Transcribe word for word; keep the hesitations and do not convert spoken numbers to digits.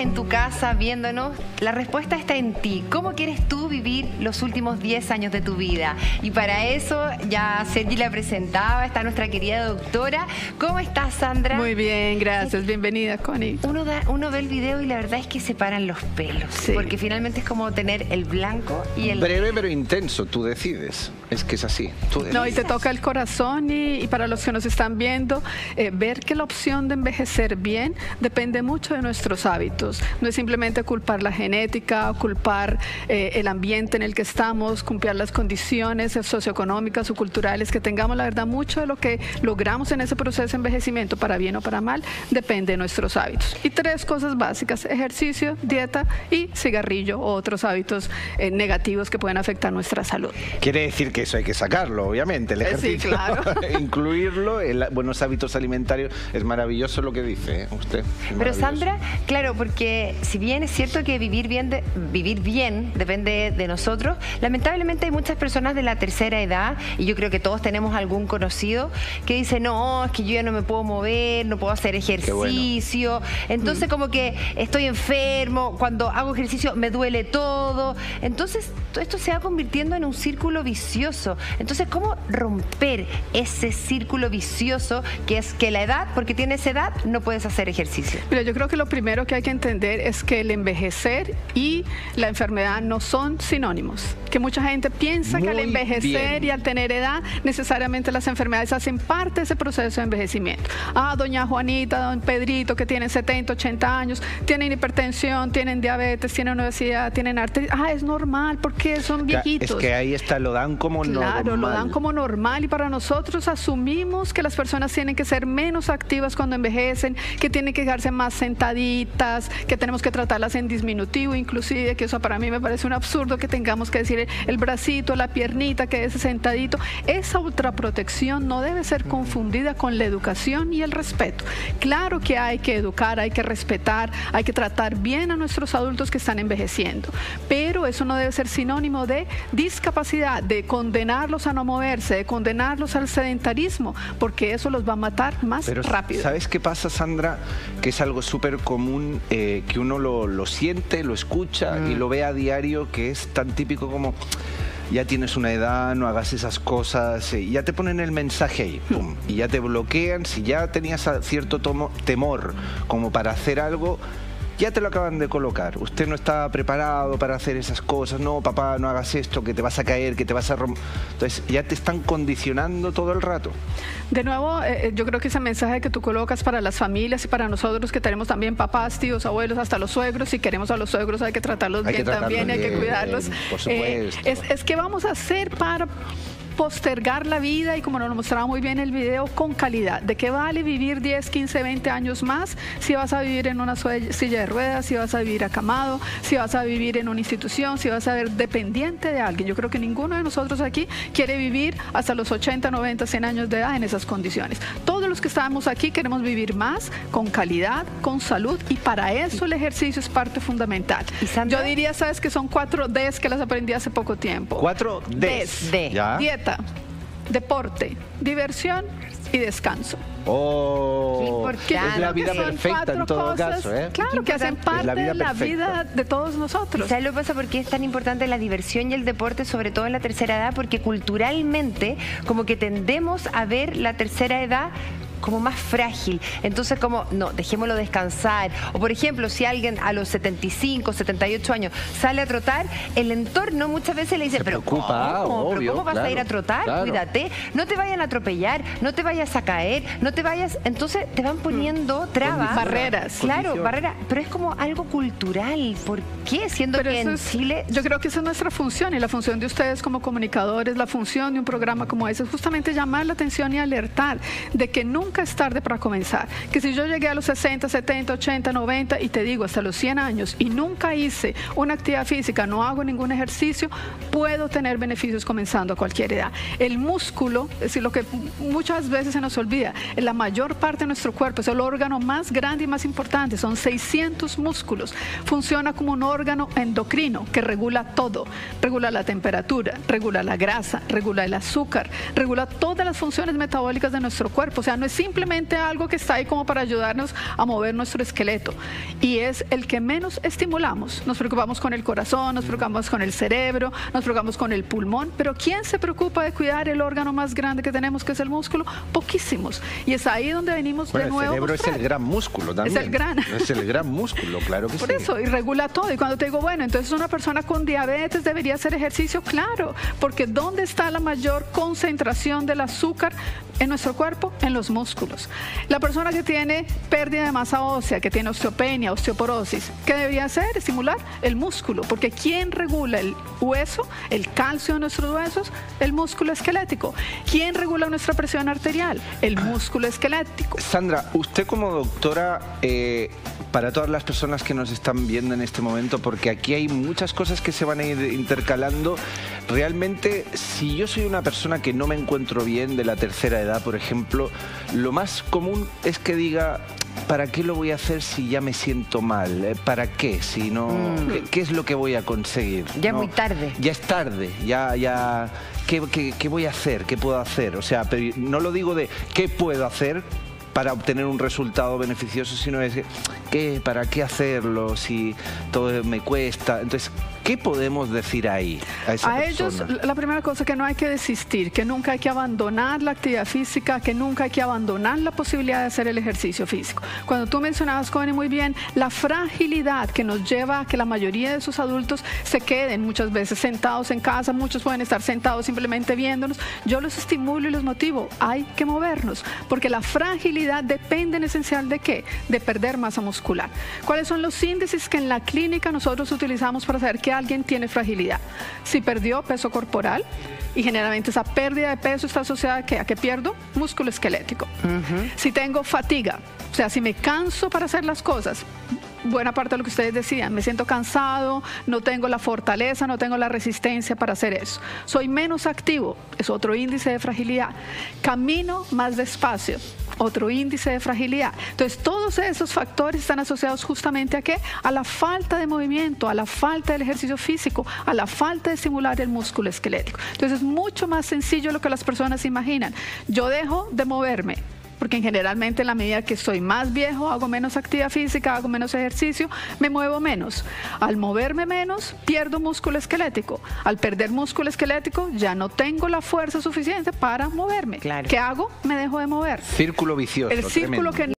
en tu casa viéndonos, la respuesta está en ti. ¿Cómo quieres tú vivir los últimos diez años de tu vida? Y para eso, ya Sergi la presentaba, está nuestra querida doctora. ¿Cómo estás, Sandra? Muy bien, gracias. Bienvenida, Connie. Uno, da, uno ve el video y la verdad es que se paran los pelos. Sí. Porque finalmente es como tener el blanco y el... Breve pero intenso, tú decides. Es que es así. Tú decides. No, y te toca el corazón y, y para los que nos están viendo, eh, ver que la opción de envejecer bien depende mucho de nuestros hábitos. No es simplemente culpar la genética, culpar eh, el ambiente en el que estamos, culpar las condiciones socioeconómicas o culturales que tengamos. La verdad, mucho de lo que logramos en ese proceso de envejecimiento, para bien o para mal, depende de nuestros hábitos. Y tres cosas básicas: ejercicio, dieta y cigarrillo o otros hábitos eh, negativos que pueden afectar nuestra salud. Quiere decir que eso hay que sacarlo, obviamente, el ejercicio. Sí, claro. Incluirlo, el, buenos hábitos alimentarios. Es maravilloso lo que dice, ¿eh? Usted. Pero Sandra, claro, porque si bien es cierto que vivir bien, de, vivir bien depende de nosotros, lamentablemente hay muchas personas de la tercera edad, y yo creo que todos tenemos algún conocido, que dice, no, es que yo ya no me puedo mover, no puedo hacer ejercicio, bueno. Entonces mm. como que estoy enfermo, cuando hago ejercicio me duele todo. Entonces todo esto se va convirtiendo en un círculo vicioso. Entonces, ¿cómo romper ese círculo vicioso que es que la edad, porque tienes edad, no puedes hacer ejercicio? Mira, yo creo que lo primero que hay que entender es que el envejecer y la enfermedad no son sinónimos. Que mucha gente piensa Muy que al envejecer bien. y al tener edad, necesariamente las enfermedades hacen parte de ese proceso de envejecimiento. Ah, doña Juanita, don Pedrito, que tienen setenta, ochenta años, tienen hipertensión, tienen diabetes, tienen obesidad, tienen artritis. Ah, es normal, porque son viejitos. Es que ahí está, lo dan como claro, normal. Claro, lo dan como normal, y para nosotros asumimos que las personas tienen que ser menos activas cuando envejecen, que tienen que quedarse más sentaditas, que tenemos que tratarlas en disminutivo, inclusive, que eso para mí me parece un absurdo, que tengamos que decir el bracito, la piernita, que es sentadito. Esa ultraprotección no debe ser confundida con la educación y el respeto. Claro que hay que educar, hay que respetar, hay que tratar bien a nuestros adultos que están envejeciendo, pero eso no debe ser sinónimo de discapacidad, de condenarlos a no moverse, de condenarlos al sedentarismo, porque eso los va a matar más pero, rápido. ¿Sabes qué pasa, Sandra? Que es algo súper común, eh, que uno lo, lo siente, lo escucha mm. y lo ve a diario, que es tan típico como... Ya tienes una edad, no hagas esas cosas, y ya te ponen el mensaje ahí, pum, y ya te bloquean. Si ya tenías cierto tomo, temor como para hacer algo, ya te lo acaban de colocar. Usted no está preparado para hacer esas cosas. No, papá, no hagas esto, que te vas a caer, que te vas a romper. Entonces ya te están condicionando todo el rato. De nuevo, eh, yo creo que ese mensaje que tú colocas para las familias y para nosotros que tenemos también papás, tíos, abuelos, hasta los suegros, si queremos a los suegros hay que tratarlos hay bien que tratarlos también, bien, hay que cuidarlos. Por supuesto. Eh, es, es que vamos a hacer para... postergar la vida, y como nos lo mostraba muy bien el video, con calidad. ¿De qué vale vivir diez, quince, veinte años más si vas a vivir en una silla de ruedas, si vas a vivir acamado, si vas a vivir en una institución, si vas a ser dependiente de alguien? Yo creo que ninguno de nosotros aquí quiere vivir hasta los ochenta, noventa, cien años de edad en esas condiciones. Todos los que estamos aquí queremos vivir más, con calidad, con salud, y para eso el ejercicio es parte fundamental. Yo diría, ¿sabes? Que son cuatro Ds que las aprendí hace poco tiempo. Cuatro Ds. D. ¿Ya? Dieta, deporte, diversión y descanso. Oh, es la vida perfecta en todo cosas, caso, ¿eh? Claro, que hacen parte la de la vida de todos nosotros. ¿Sabes lo que pasa? Porque es tan importante la diversión y el deporte, sobre todo en la tercera edad, porque culturalmente como que tendemos a ver la tercera edad como más frágil. Entonces, como, no, dejémoslo descansar. O, por ejemplo, si alguien a los setenta y cinco, setenta y ocho años sale a trotar, el entorno muchas veces le dice, Se pero preocupa, ¿cómo? obvio, ¿Pero cómo vas claro, a ir a trotar? Claro. Cuídate. No te vayan a atropellar, no te vayas a caer, no te vayas... Entonces, te van poniendo trabas. Barreras. Claro, barreras. Pero es como algo cultural. ¿Por qué? Siendo pero que en es, Chile... Yo creo que esa es nuestra función, y la función de ustedes como comunicadores, la función de un programa como ese, es justamente llamar la atención y alertar de que nunca es tarde para comenzar. Que si yo llegué a los sesenta, setenta, ochenta, noventa y te digo hasta los cien años y nunca hice una actividad física, no hago ningún ejercicio, puedo tener beneficios comenzando a cualquier edad. El músculo, es decir, lo que muchas veces se nos olvida, la mayor parte de nuestro cuerpo es el órgano más grande y más importante, son seiscientos músculos. Funciona como un órgano endocrino que regula todo, regula la temperatura, regula la grasa, regula el azúcar, regula todas las funciones metabólicas de nuestro cuerpo. O sea, no es simplemente algo que está ahí como para ayudarnos a mover nuestro esqueleto. Y es el que menos estimulamos. Nos preocupamos con el corazón, nos preocupamos con el cerebro, nos preocupamos con el pulmón, pero ¿quién se preocupa de cuidar el órgano más grande que tenemos, que es el músculo? Poquísimos. Y es ahí donde venimos bueno, de nuevo. El cerebro es el gran músculo también. Es el gran. Es el gran músculo, claro que Por sí. Por eso, y regula todo. Y cuando te digo, bueno, entonces una persona con diabetes debería hacer ejercicio, claro, porque ¿dónde está la mayor concentración del azúcar en nuestro cuerpo? En los músculos. La persona que tiene pérdida de masa ósea, que tiene osteopenia, osteoporosis, ¿qué debería hacer? Estimular el músculo, porque ¿quién regula el hueso, el calcio de nuestros huesos? El músculo esquelético. ¿Quién regula nuestra presión arterial? El músculo esquelético. Sandra, usted como doctora, eh, para todas las personas que nos están viendo en este momento, porque aquí hay muchas cosas que se van a ir intercalando, realmente, si yo soy una persona que no me encuentro bien de la tercera edad, por ejemplo, lo más común es que diga, ¿para qué lo voy a hacer si ya me siento mal? ¿Para qué? Si no, mm. ¿qué, ¿Qué es lo que voy a conseguir? Ya es ¿no? muy tarde. Ya es tarde, ya, ya, ¿qué, qué, ¿qué voy a hacer? ¿Qué puedo hacer? O sea, pero no lo digo de ¿qué puedo hacer para obtener un resultado beneficioso, sino es ¿qué, ¿para qué hacerlo si todo me cuesta? Entonces, ¿qué podemos decir ahí a esa a persona? ellos, la primera cosa, que no hay que desistir, que nunca hay que abandonar la actividad física, que nunca hay que abandonar la posibilidad de hacer el ejercicio físico. Cuando tú mencionabas, Connie, muy bien, la fragilidad que nos lleva a que la mayoría de esos adultos se queden muchas veces sentados en casa, muchos pueden estar sentados simplemente viéndonos. Yo los estimulo y los motivo, hay que movernos, porque la fragilidad depende en esencial de ¿qué? De perder masa muscular. ¿Cuáles son los índices que en la clínica nosotros utilizamos para saber que alguien tiene fragilidad? Si perdió peso corporal, y generalmente esa pérdida de peso está asociada ¿a qué? ¿A qué pierdo? Músculo esquelético. Uh-huh. Si tengo fatiga, o sea, si me canso para hacer las cosas, buena parte de lo que ustedes decían, me siento cansado, no tengo la fortaleza, no tengo la resistencia para hacer eso. Soy menos activo, es otro índice de fragilidad. Camino más despacio, otro índice de fragilidad. Entonces, todos esos factores están asociados justamente a ¿qué? A la falta de movimiento, a la falta del ejercicio físico, a la falta de estimular el músculo esquelético. Entonces, es mucho más sencillo de lo que las personas imaginan. Yo dejo de moverme, porque generalmente en la medida que soy más viejo, hago menos actividad física, hago menos ejercicio, me muevo menos. Al moverme menos, pierdo músculo esquelético. Al perder músculo esquelético, ya no tengo la fuerza suficiente para moverme. Claro. ¿Qué hago? Me dejo de mover. Círculo vicioso. El círculo tremendo. que